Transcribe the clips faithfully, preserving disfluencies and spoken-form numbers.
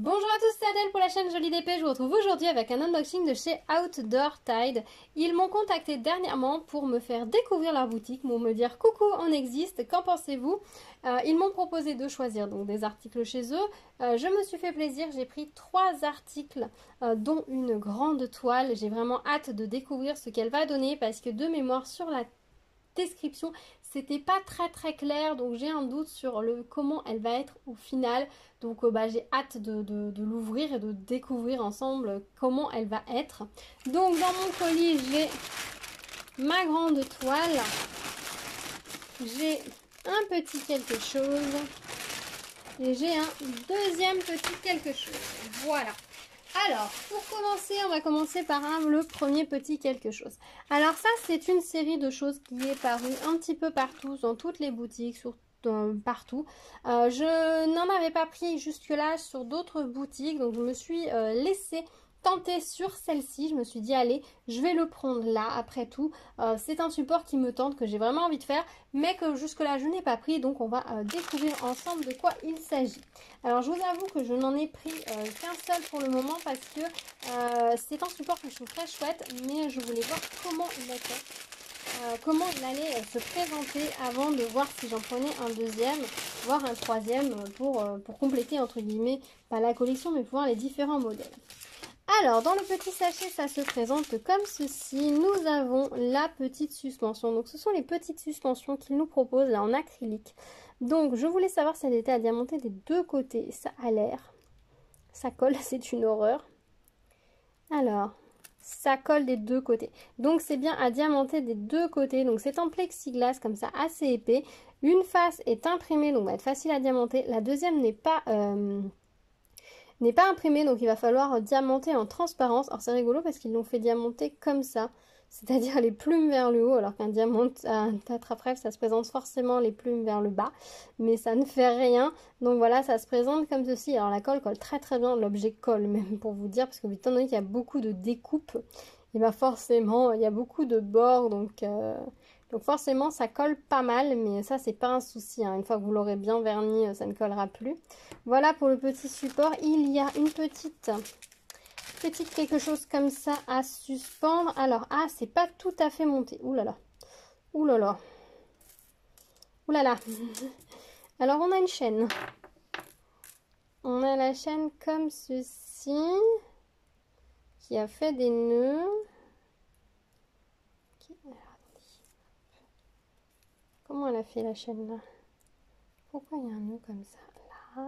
Bonjour à tous, c'est Adèle pour la chaîne Jolie D P. Je vous retrouve aujourd'hui avec un unboxing de chez Outdoor Tide. Ils m'ont contacté dernièrement pour me faire découvrir leur boutique, pour me dire coucou, on existe, qu'en pensez-vous? euh, Ils m'ont proposé de choisir donc des articles chez eux. Euh, je me suis fait plaisir, j'ai pris trois articles, euh, dont une grande toile. J'ai vraiment hâte de découvrir ce qu'elle va donner parce que de mémoire sur la description c'était pas très très clair, donc j'ai un doute sur le comment elle va être au final. Donc euh, bah, j'ai hâte de, de, de l'ouvrir et de découvrir ensemble comment elle va être. Donc dans mon colis j'ai ma grande toile, j'ai un petit quelque chose et j'ai un deuxième petit quelque chose. Voilà. Alors, pour commencer, on va commencer par un, le premier petit quelque chose. Alors ça, c'est une série de choses qui est parue un petit peu partout, dans toutes les boutiques, sur, dans, partout. Euh, je n'en avais pas pris jusque-là sur d'autres boutiques, donc je me suis euh, laissée tenter sur celle-ci. Je me suis dit, allez, je vais le prendre là, après tout. Euh, c'est un support qui me tente, que j'ai vraiment envie de faire, mais que jusque-là, je n'ai pas pris, donc on va euh, découvrir ensemble de quoi il s'agit. Alors, je vous avoue que je n'en ai pris euh, qu'un seul pour le moment parce que euh, c'est un support que je trouve très chouette, mais je voulais voir comment il était, euh, comment il allait euh, se présenter avant de voir si j'en prenais un deuxième, voire un troisième pour, euh, pour compléter, entre guillemets, pas la collection, mais pour voir les différents modèles. Alors, dans le petit sachet, ça se présente comme ceci. Nous avons la petite suspension. Donc, ce sont les petites suspensions qu'ils nous proposent là en acrylique. Donc, je voulais savoir si elle était à diamanter des deux côtés. Ça a l'air. Ça colle, c'est une horreur. Alors, ça colle des deux côtés. Donc, c'est bien à diamanter des deux côtés. Donc, c'est en plexiglas comme ça, assez épais. Une face est imprimée, donc va être facile à diamanter. La deuxième n'est pas... Euh n'est pas imprimé, donc il va falloir diamanter en transparence. Alors c'est rigolo parce qu'ils l'ont fait diamanter comme ça, c'est-à-dire les plumes vers le haut, alors qu'un diamant, un attrape-rêve, ça se présente forcément les plumes vers le bas, mais ça ne fait rien. Donc voilà, ça se présente comme ceci. Alors la colle colle très très bien, l'objet colle même pour vous dire, parce que étant donné qu'il y a beaucoup de découpes, et bien forcément il y a beaucoup de bords, donc... Euh... Donc forcément ça colle pas mal, mais ça c'est pas un souci, hein. Une fois que vous l'aurez bien verni, ça ne collera plus. Voilà pour le petit support. Il y a une petite, petite quelque chose comme ça à suspendre. Alors, ah, c'est pas tout à fait monté. Ouh là là. Ouh là là. Ouh là là. Alors on a une chaîne. On a la chaîne comme ceci, qui a fait des nœuds. Comment elle a fait la chaîne là? Pourquoi il y a un nœud comme ça là?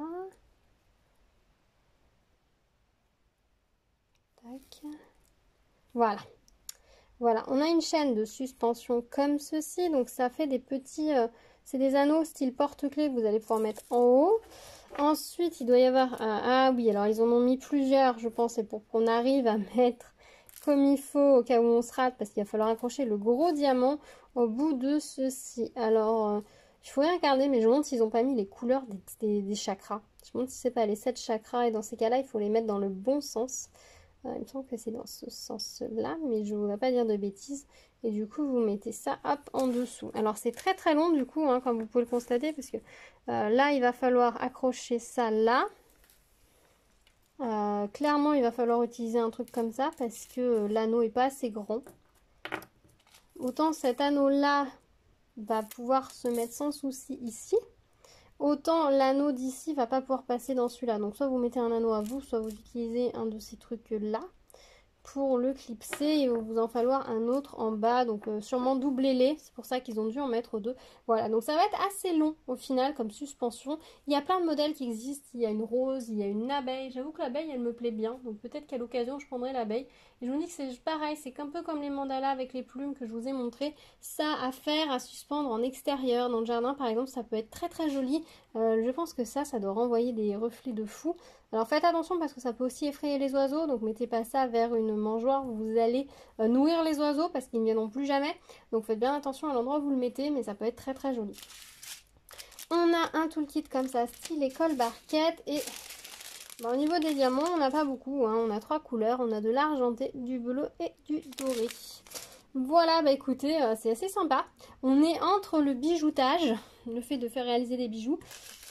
Tac. Voilà. Voilà, on a une chaîne de suspension comme ceci. Donc ça fait des petits... Euh, c'est des anneaux style porte-clés que vous allez pouvoir mettre en haut. Ensuite, il doit y avoir... Un, ah oui, alors ils en ont mis plusieurs, je pense. C'est pour qu'on arrive à mettre comme il faut au cas où on se rate. Parce qu'il va falloir accrocher le gros diamant au bout de ceci. Alors, euh, il faut regarder, mais je me demande s'ils n'ont pas mis les couleurs des, des, des chakras. Je me demande si c'est pas les sept chakras. Et dans ces cas-là, il faut les mettre dans le bon sens. Euh, il me semble que c'est dans ce sens-là, mais je ne voudrais pas dire de bêtises. Et du coup, vous mettez ça, hop, en dessous. Alors, c'est très très long, du coup, hein, comme vous pouvez le constater, parce que euh, là, il va falloir accrocher ça là. Euh, clairement, il va falloir utiliser un truc comme ça, parce que euh, l'anneau n'est pas assez grand. Autant cet anneau-là va pouvoir se mettre sans souci ici. Autant l'anneau d'ici va pas pouvoir passer dans celui-là. Donc soit vous mettez un anneau à vous, soit vous utilisez un de ces trucs-là pour le clipser. Il va vous en falloir un autre en bas. Donc euh, sûrement doublez-les. C'est pour ça qu'ils ont dû en mettre deux. Voilà, donc ça va être assez long au final comme suspension. Il y a plein de modèles qui existent. Il y a une rose, il y a une abeille. J'avoue que l'abeille, elle me plaît bien. Donc peut-être qu'à l'occasion, je prendrai l'abeille. Et je vous dis que c'est pareil. C'est un peu comme les mandalas avec les plumes que je vous ai montré. Ça à faire, à suspendre en extérieur. Dans le jardin, par exemple, ça peut être très très joli. Euh, je pense que ça, ça doit renvoyer des reflets de fou. Alors faites attention parce que ça peut aussi effrayer les oiseaux. Donc mettez pas ça vers une mangeoire où vous allez euh, nourrir les oiseaux parce qu'ils ne viendront plus jamais. Donc faites bien attention à l'endroit où vous le mettez, mais ça peut être très très joli. On a un toolkit comme ça, style école barquette. Et bah, au niveau des diamants, on n'a pas beaucoup, hein. On a trois couleurs. On a de l'argenté, du bleu et du doré. Voilà, bah écoutez, euh, c'est assez sympa. On est entre le bijoutage, le fait de faire réaliser des bijoux,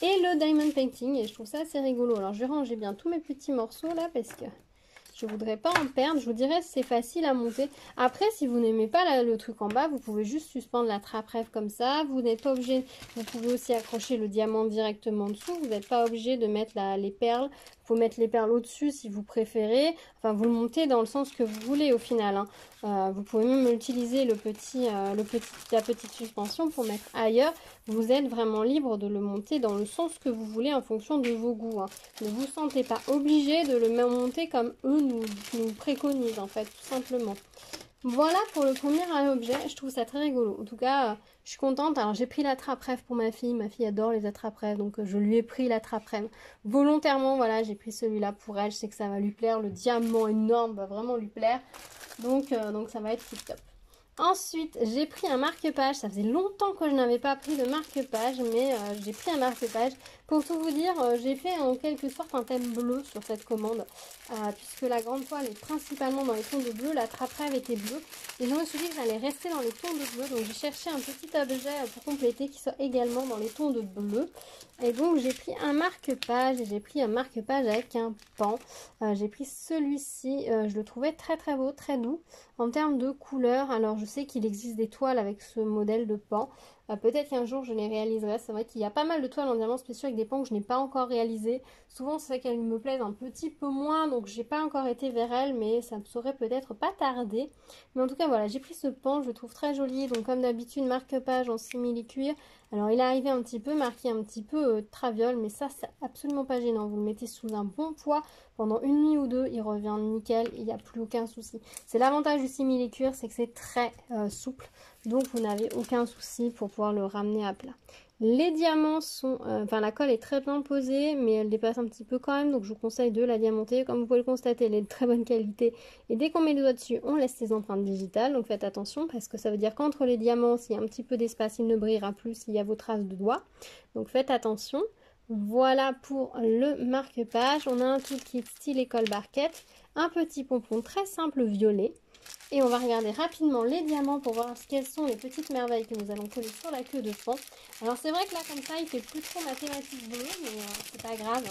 et le diamond painting, et je trouve ça assez rigolo. Alors je vais ranger bien tous mes petits morceaux là parce que je voudrais pas en perdre. Je vous dirais c'est facile à monter. Après, si vous n'aimez pas la, le truc en bas, vous pouvez juste suspendre la trappe rêve comme ça. Vous n'êtes pas obligé, vous pouvez aussi accrocher le diamant directement dessous. Vous n'êtes pas obligé de mettre la, les perles. Il faut mettre les perles au-dessus si vous préférez. Enfin, vous le montez dans le sens que vous voulez au final, hein. Euh, vous pouvez même utiliser le petit, euh, le petit, la petite suspension pour mettre ailleurs. Vous êtes vraiment libre de le monter dans le sens que vous voulez en fonction de vos goûts, hein. Ne vous sentez pas obligé de le monter comme eux nous, nous préconisent en fait, tout simplement. Voilà pour le premier objet, je trouve ça très rigolo. En tout cas, euh, je suis contente. Alors j'ai pris la trappe rêve pour ma fille, ma fille adore les attrape rêves, donc euh, je lui ai pris la trappe rêve volontairement. Voilà, j'ai pris celui-là pour elle, je sais que ça va lui plaire, le diamant énorme va vraiment lui plaire, donc, euh, donc ça va être tip top. Ensuite, j'ai pris un marque-page. Ça faisait longtemps que je n'avais pas pris de marque-page, mais euh, j'ai pris un marque-page. Pour tout vous dire, euh, j'ai fait en quelque sorte un thème bleu sur cette commande, euh, puisque la grande toile est principalement dans les tons de bleu, la trappe rêve était bleue, et je me suis dit que j'allais rester dans les tons de bleu, donc j'ai cherché un petit objet pour compléter qui soit également dans les tons de bleu. Et donc j'ai pris un marque-page, et j'ai pris un marque-page avec un pan. Euh, j'ai pris celui-ci, euh, je le trouvais très très beau, très doux. En termes de couleur, alors je sais qu'il existe des toiles avec ce modèle de pan. Euh, Peut-être qu'un jour je les réaliserai. C'est vrai qu'il y a pas mal de toiles en diamant spéciaux avec des pans que je n'ai pas encore réalisé. Souvent c'est vrai qu'elles me plaisent un petit peu moins, donc j'ai pas encore été vers elles, mais ça me saurait peut-être pas tarder. Mais en tout cas voilà, j'ai pris ce pan, je le trouve très joli. Donc comme d'habitude, marque-page en simili-cuir. Alors il est arrivé un petit peu marqué un petit peu euh, traviole, mais ça c'est absolument pas gênant. Vous le mettez sous un bon poids pendant une nuit ou deux, il revient nickel, il n'y a plus aucun souci. C'est l'avantage du simili-cuir, c'est que c'est très euh, souple, donc vous n'avez aucun souci pour pouvoir le ramener à plat. Les diamants sont, euh, enfin la colle est très bien posée, mais elle dépasse un petit peu quand même, donc je vous conseille de la diamanter. Comme vous pouvez le constater, elle est de très bonne qualité, et dès qu'on met le doigt dessus, on laisse les empreintes digitales, donc faites attention, parce que ça veut dire qu'entre les diamants, s'il y a un petit peu d'espace, il ne brillera plus s'il y a vos traces de doigts, donc faites attention. Voilà pour le marque-page. On a un tout kit style école barquette, un petit pompon très simple violet. Et on va regarder rapidement les diamants pour voir quelles sont les petites merveilles que nous allons coller sur la queue de pan. Alors c'est vrai que là comme ça il fait plus trop mathématiques bleues, mais euh, c'est pas grave.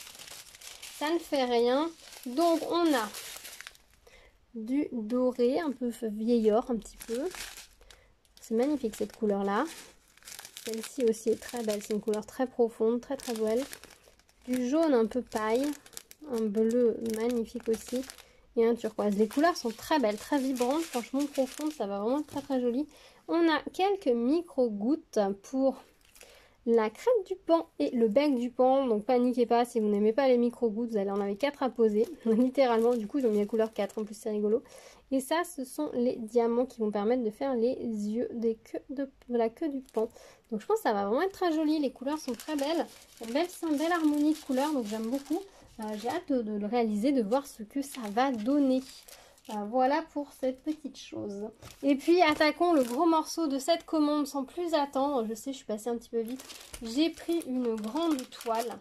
Ça ne fait rien. Donc on a du doré, un peu vieillard un petit peu. C'est magnifique cette couleur là. Celle-ci aussi est très belle, c'est une couleur très profonde, très très belle. Du jaune un peu paille, un bleu magnifique aussi, et un turquoise. Les couleurs sont très belles, très vibrantes, franchement profondes, ça va vraiment être très très joli. On a quelques micro-gouttes pour la crête du pan et le bec du pan, donc paniquez pas, si vous n'aimez pas les micro-gouttes, vous allez en avoir quatre à poser, littéralement, du coup ils ont mis la couleur quatre, en plus c'est rigolo. Et ça, ce sont les diamants qui vont permettre de faire les yeux des queues de, de la queue du pan. Donc je pense que ça va vraiment être très joli, les couleurs sont très belles, une belle, une belle harmonie de couleurs, donc j'aime beaucoup. Euh, J'ai hâte de, de le réaliser, de voir ce que ça va donner. Euh, voilà pour cette petite chose. Et puis attaquons le gros morceau de cette commande sans plus attendre. Je sais, je suis passée un petit peu vite. J'ai pris une grande toile.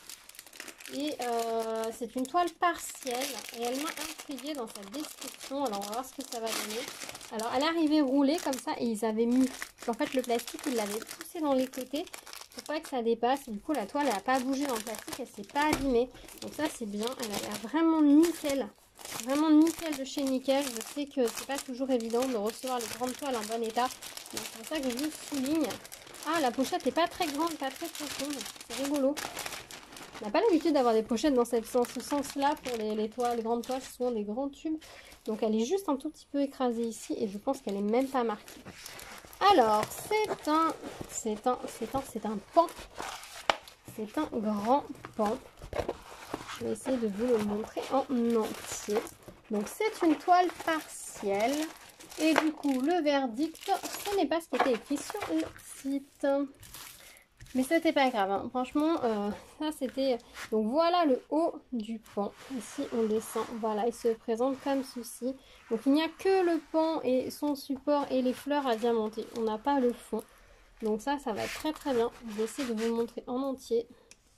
Et euh, c'est une toile partielle. Et elle m'a intriguée dans sa description. Alors on va voir ce que ça va donner. Alors elle est arrivée roulée comme ça. Et ils avaient mis... En fait le plastique, ils l'avaient poussé dans les côtés. Pour pas que ça dépasse. Du coup la toile, elle n'a pas bougé dans le plastique. Elle s'est pas abîmée. Donc ça c'est bien. Elle a l'air vraiment nickel. Vraiment nickel de chez nickel. Je sais que c'est pas toujours évident de recevoir les grandes toiles en bon état. C'est pour ça que je vous souligne. Ah, la pochette n'est pas très grande, pas très profonde. C'est rigolo. On n'a pas l'habitude d'avoir des pochettes dans cette sens, ce sens-là pour les, les toiles, les grandes toiles, ce sont des grands tubes. Donc elle est juste un tout petit peu écrasée ici et je pense qu'elle est même pas marquée. Alors, c'est un, c'est un, c'est un, c'est un pan. C'est un grand pan. Je vais essayer de vous le montrer en entier. Donc c'est une toile partielle. Et du coup, le verdict, ce n'est pas ce qui était écrit sur le site. Mais c'était pas grave, hein. Franchement, euh, ça c'était... Donc voilà le haut du pan. Ici on descend, voilà, il se présente comme ceci. Donc il n'y a que le pan et son support et les fleurs à diamanter. On n'a pas le fond. Donc ça, ça va être très très bien. Je vais essayer de vous le montrer en entier.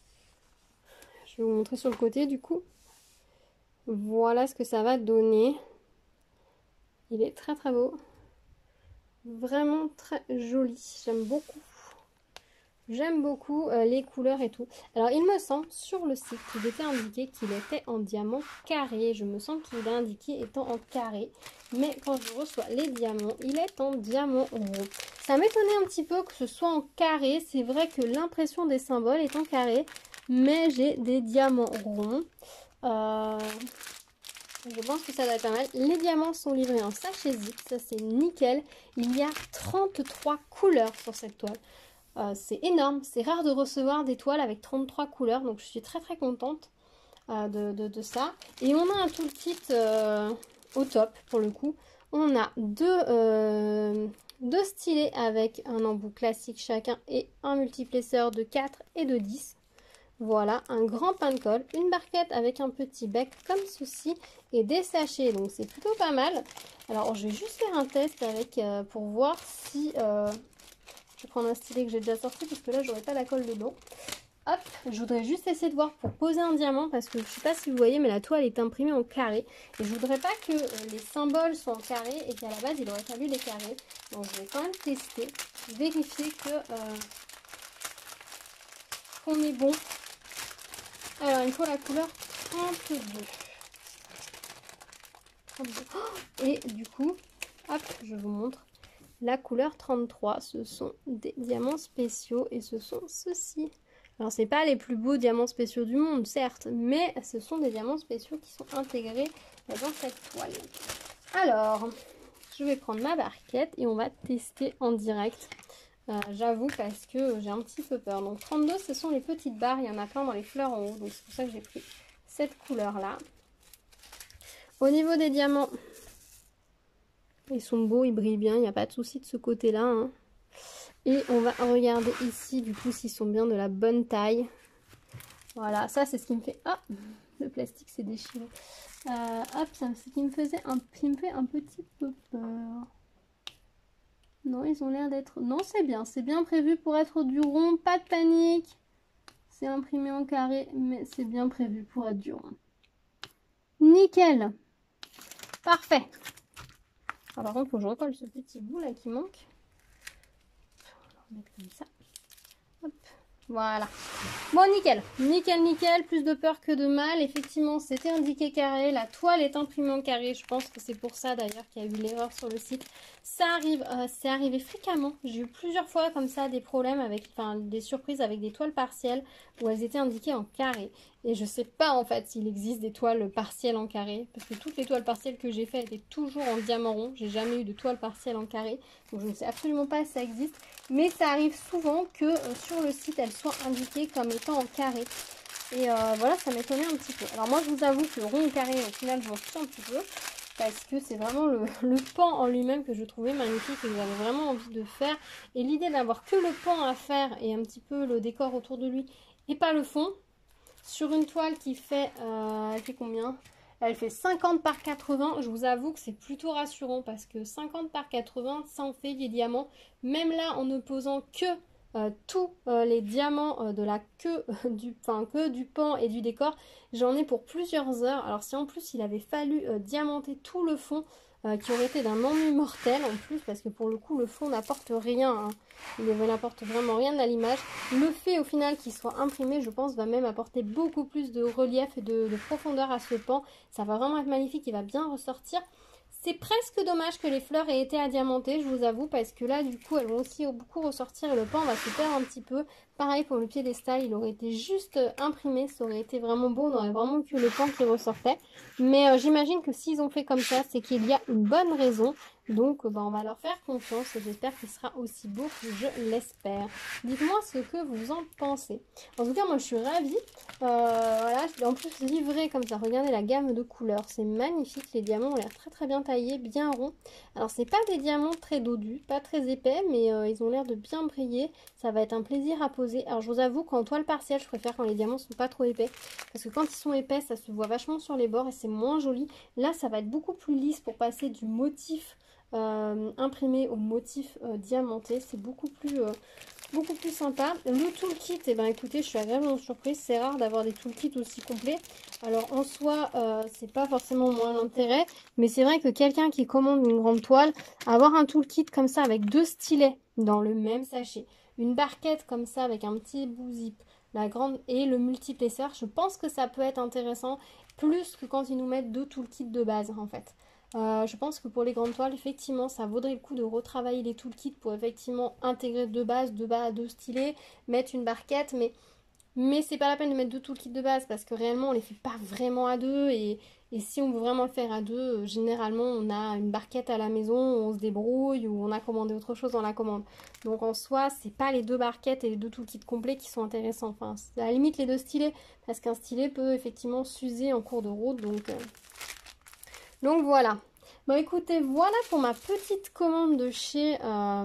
Je vais vous montrer sur le côté du coup. Voilà ce que ça va donner. Il est très très beau. Vraiment très joli. J'aime beaucoup. J'aime beaucoup euh, les couleurs et tout. Alors, il me semble sur le site qu'il était indiqué qu'il était en diamant carré. Je me sens qu'il est indiqué étant en carré. Mais quand je reçois les diamants, il est en diamant rond. Ça m'étonnait un petit peu que ce soit en carré. C'est vrai que l'impression des symboles est en carré. Mais j'ai des diamants ronds. Euh... Je pense que ça va être pas mal. Les diamants sont livrés en sachet zip. Ça, c'est nickel. Il y a trente-trois couleurs sur cette toile. Euh, c'est énorme, c'est rare de recevoir des toiles avec trente-trois couleurs, donc je suis très très contente euh, de, de, de ça. Et on a un toolkit euh, au top pour le coup. On a deux, euh, deux stylets avec un embout classique chacun et un multiplesseur de quatre et de dix. Voilà, un grand pain de colle, une barquette avec un petit bec comme ceci et des sachets, donc c'est plutôt pas mal. Alors je vais juste faire un test avec euh, pour voir si... Euh, je vais prendre un stylet que j'ai déjà sorti parce que là j'aurai pas la colle dedans. Hop, je voudrais juste essayer de voir pour poser un diamant parce que je sais pas si vous voyez mais la toile est imprimée en carré. Et je voudrais pas que les symboles soient en carré et qu'à la base il aurait fallu les carrés. Donc je vais quand même tester, vérifier que euh, qu'on est bon. Alors il faut la couleur trente-deux. trente-deux. Oh, et du coup, hop, je vous montre. La couleur trente-trois, ce sont des diamants spéciaux et ce sont ceux-ci. Alors, c'est pas les plus beaux diamants spéciaux du monde, certes, mais ce sont des diamants spéciaux qui sont intégrés dans cette toile. Alors, je vais prendre ma barquette et on va tester en direct. Euh, J'avoue parce que j'ai un petit peu peur. Donc, trente-deux, ce sont les petites barres. Il y en a plein dans les fleurs en haut. Donc, c'est pour ça que j'ai pris cette couleur-là. Au niveau des diamants... Ils sont beaux, ils brillent bien, il n'y a pas de souci de ce côté-là. Hein. Et on va regarder ici, du coup, s'ils sont bien de la bonne taille. Voilà, ça c'est ce qui me fait... Ah, le plastique s'est déchiré. Euh, hop, c'est ce qui me faisait un... qui me fait un petit peu peur. Non, ils ont l'air d'être... Non, c'est bien, c'est bien prévu pour être du rond, pas de panique. C'est imprimé en carré, mais c'est bien prévu pour être du rond. Nickel. Parfait. Alors, par contre, il faut que je recolle ce petit bout là qui manque. On va le remettre comme ça. Hop. Voilà. Bon, nickel. Nickel, nickel. Plus de peur que de mal. Effectivement, c'était indiqué carré. La toile est imprimée en carré. Je pense que c'est pour ça d'ailleurs qu'il y a eu l'erreur sur le site. Ça arrive, euh, c'est arrivé fréquemment. J'ai eu plusieurs fois comme ça des problèmes avec, enfin, des surprises avec des toiles partielles où elles étaient indiquées en carré. Et je sais pas en fait s'il existe des toiles partielles en carré. Parce que toutes les toiles partielles que j'ai faites étaient toujours en diamant rond. J'ai jamais eu de toile partielle en carré. Donc je ne sais absolument pas si ça existe. Mais ça arrive souvent que euh, sur le site elles soient indiquées comme étant en carré. Et euh, voilà, ça m'étonnait un petit peu. Alors moi je vous avoue que rond ou carré, au final je m'en fiche un petit peu. Parce que c'est vraiment le, le pan en lui-même que je trouvais magnifique et que j'avais vraiment envie de faire. Et l'idée d'avoir que le pan à faire et un petit peu le décor autour de lui et pas le fond. Sur une toile qui fait, euh, elle fait combien? Elle fait cinquante par quatre-vingts. Je vous avoue que c'est plutôt rassurant parce que cinquante par quatre-vingts, ça en fait des diamants. Même là, en ne posant que euh, tous euh, les diamants euh, de la queue, du, enfin que du pan et du décor, j'en ai pour plusieurs heures. Alors si en plus il avait fallu euh, diamanter tout le fond, euh, qui aurait été d'un ennui mortel en plus, parce que pour le coup le fond n'apporte rien, hein. Il n'apporte vraiment rien à l'image. Le fait au final qu'il soit imprimé, je pense, va même apporter beaucoup plus de relief et de, de profondeur à ce pan. Ça va vraiment être magnifique, il va bien ressortir. C'est presque dommage que les fleurs aient été adiamantées, je vous avoue, parce que là, du coup, elles vont aussi beaucoup ressortir et le pan va se perdre un petit peu. Pareil pour le piédestal, il aurait été juste imprimé, ça aurait été vraiment beau, on aurait vraiment que le pan qui ressortait. Mais euh, j'imagine que s'ils ont fait comme ça, c'est qu'il y a une bonne raison. Donc, bah, on va leur faire confiance et j'espère qu'il sera aussi beau que je l'espère. Dites-moi ce que vous en pensez. En tout cas, moi, je suis ravie. Euh, voilà, en plus, livré comme ça. Regardez la gamme de couleurs. C'est magnifique. Les diamants ont l'air très, très bien taillés, bien ronds. Alors, c'est pas des diamants très dodus, pas très épais, mais euh, ils ont l'air de bien briller. Ça va être un plaisir à poser. Alors, je vous avoue qu'en toile partielle, je préfère quand les diamants sont pas trop épais. Parce que quand ils sont épais, ça se voit vachement sur les bords et c'est moins joli. Là, ça va être beaucoup plus lisse pour passer du motif Euh, imprimé au motif euh, diamanté, c'est beaucoup plus euh, beaucoup plus sympa. Le toolkit, et eh ben écoutez, je suis agréablement surprise, c'est rare d'avoir des toolkits aussi complets. Alors en soi, euh, c'est pas forcément moins l'intérêt, mais c'est vrai que quelqu'un qui commande une grande toile, avoir un toolkit comme ça avec deux stylets dans le même sachet, une barquette comme ça avec un petit bout zip, la grande et le multiplesseur, je pense que ça peut être intéressant plus que quand ils nous mettent deux toolkits de base en fait. Euh, je pense que pour les grandes toiles, effectivement, ça vaudrait le coup de retravailler les toolkits pour effectivement intégrer deux bases, deux bas, deux stylets, mettre une barquette, mais, mais c'est pas la peine de mettre deux toolkits de base parce que réellement on les fait pas vraiment à deux et, et si on veut vraiment le faire à deux, euh, généralement on a une barquette à la maison, on se débrouille ou on a commandé autre chose dans la commande. Donc en soi, c'est pas les deux barquettes et les deux toolkits complets qui sont intéressants. Enfin, c'est à la limite les deux stylets parce qu'un stylet peut effectivement s'user en cours de route. Donc, euh... donc voilà. Bon écoutez, voilà pour ma petite commande de chez... Euh...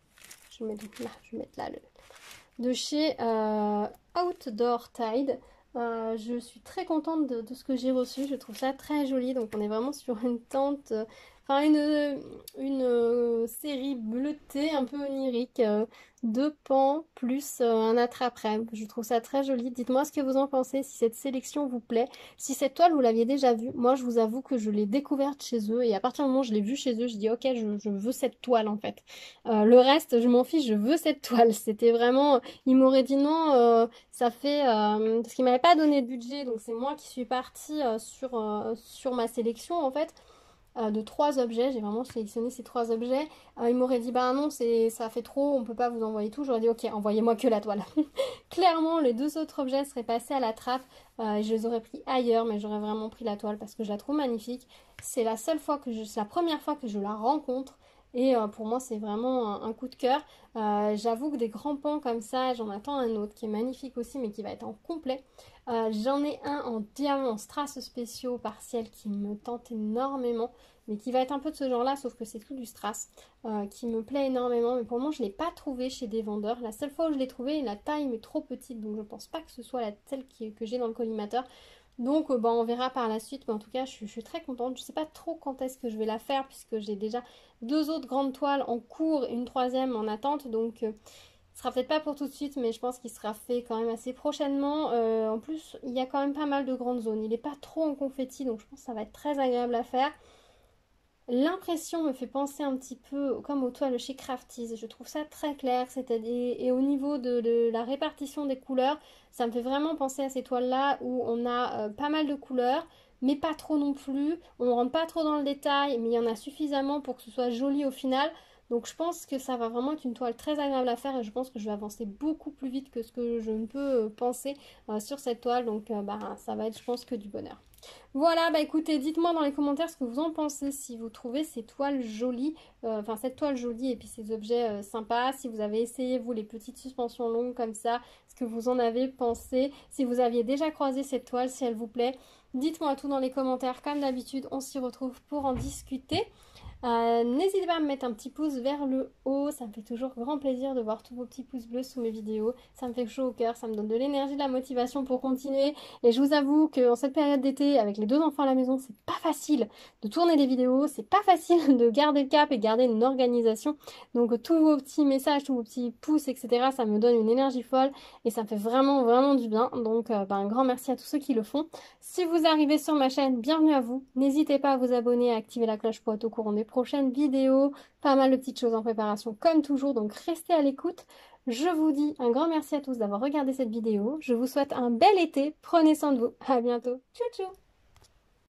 Je vais mettre là, je vais mettre là le... de chez euh, Outdoor Tide. Euh, je suis très contente de, de ce que j'ai reçu, je trouve ça très joli. Donc on est vraiment sur une tente, euh, enfin une, une euh, série bleutée un peu onirique, euh, deux pans plus euh, un attrape-rêve. Je trouve ça très joli. Dites-moi ce que vous en pensez, si cette sélection vous plaît. Si cette toile vous l'aviez déjà vue, moi je vous avoue que je l'ai découverte chez eux et à partir du moment où je l'ai vue chez eux, je dis ok, je, je veux cette toile en fait. Euh, le reste, je m'en fiche, je veux cette toile. C'était vraiment... Il m'aurait dit non, euh, ça fait... Euh, parce qu'il m'avait pas donné de budget, donc c'est moi qui suis partie euh, sur, euh, sur ma sélection en fait. Euh, de trois objets, j'ai vraiment sélectionné ces trois objets. Euh, il m'aurait dit bah non, c'est ça fait trop, on peut pas vous envoyer tout. J'aurais dit ok, envoyez-moi que la toile. Clairement, les deux autres objets seraient passés à la trappe euh, et je les aurais pris ailleurs, mais j'aurais vraiment pris la toile parce que je la trouve magnifique. C'est la seule fois que je, c'est la première fois que je la rencontre. Et euh, pour moi, c'est vraiment un, un coup de cœur. Euh, J'avoue que des grands pans comme ça, j'en attends un autre qui est magnifique aussi, mais qui va être en complet. Euh, J'en ai un en diamant, en strass spéciaux partiels qui me tente énormément, mais qui va être un peu de ce genre-là, sauf que c'est tout du strass, euh, qui me plaît énormément. Mais pour le moment, je ne l'ai pas trouvé chez des vendeurs. La seule fois où je l'ai trouvé, la taille m'est trop petite, donc je ne pense pas que ce soit la, celle qui, que j'ai dans le collimateur. Donc euh, bah, on verra par la suite, mais en tout cas je suis, je suis très contente. Je ne sais pas trop quand est-ce que je vais la faire puisque j'ai déjà deux autres grandes toiles en cours et une troisième en attente. Donc euh, ce sera peut-être pas pour tout de suite, mais je pense qu'il sera fait quand même assez prochainement. Euh, en plus, il y a quand même pas mal de grandes zones. Il n'est pas trop en confetti, donc je pense que ça va être très agréable à faire. L'impression me fait penser un petit peu comme aux toiles chez Crafties. Je trouve ça très clair, c'est-à-dire et au niveau de, de la répartition des couleurs, ça me fait vraiment penser à ces toiles-là où on a euh, pas mal de couleurs, mais pas trop non plus. On ne rentre pas trop dans le détail, mais il y en a suffisamment pour que ce soit joli au final. Donc je pense que ça va vraiment être une toile très agréable à faire et je pense que je vais avancer beaucoup plus vite que ce que je ne peux euh, penser euh, sur cette toile. Donc euh, bah, ça va être je pense que du bonheur. Voilà, bah écoutez, dites-moi dans les commentaires ce que vous en pensez, si vous trouvez ces toiles jolies, euh, enfin cette toile jolie et puis ces objets euh, sympas, si vous avez essayé vous les petites suspensions longues comme ça, ce que vous en avez pensé, si vous aviez déjà croisé cette toile, si elle vous plaît, dites-moi tout dans les commentaires, comme d'habitude, on s'y retrouve pour en discuter. Euh, N'hésitez pas à me mettre un petit pouce vers le haut, ça me fait toujours grand plaisir de voir tous vos petits pouces bleus sous mes vidéos, ça me fait chaud au cœur, ça me donne de l'énergie, de la motivation pour continuer. Et je vous avoue qu'en cette période d'été, avec les deux enfants à la maison, c'est pas facile de tourner des vidéos, c'est pas facile de garder le cap et garder une organisation. Donc tous vos petits messages, tous vos petits pouces, et cetera, ça me donne une énergie folle et ça me fait vraiment vraiment du bien. Donc euh, bah, un grand merci à tous ceux qui le font. Si vous arrivez sur ma chaîne, bienvenue à vous. N'hésitez pas à vous abonner et à activer la cloche pour être au courant des prochaines vidéos. Pas mal de petites choses en préparation comme toujours, donc restez à l'écoute. Je vous dis un grand merci à tous d'avoir regardé cette vidéo. Je vous souhaite un bel été. Prenez soin de vous. À bientôt. Tchou tchou.